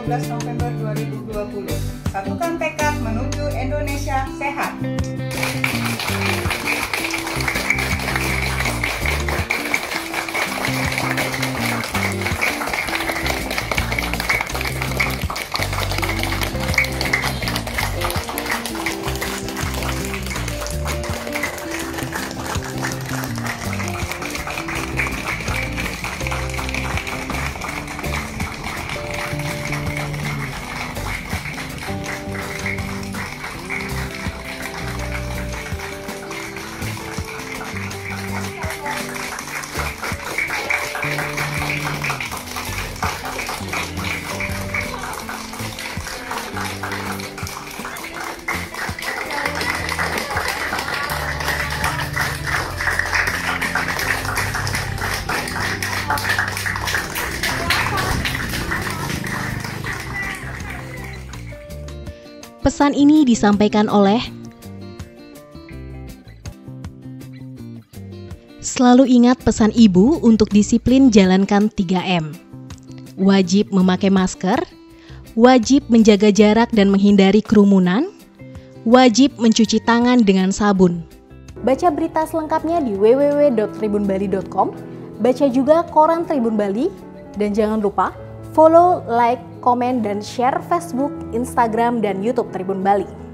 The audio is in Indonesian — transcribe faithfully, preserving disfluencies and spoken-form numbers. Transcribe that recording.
belas November dua ribu dua puluh. Satukan tekad menuju Indonesia sehat. Pesan ini disampaikan oleh selalu ingat pesan ibu untuk disiplin jalankan tiga M. Wajib memakai masker, wajib menjaga jarak dan menghindari kerumunan, wajib mencuci tangan dengan sabun. Baca berita selengkapnya di w w w dot tribun bali dot com, baca juga koran Tribun Bali, dan jangan lupa follow, like, komen, dan share Facebook, Instagram, dan YouTube Tribun Bali.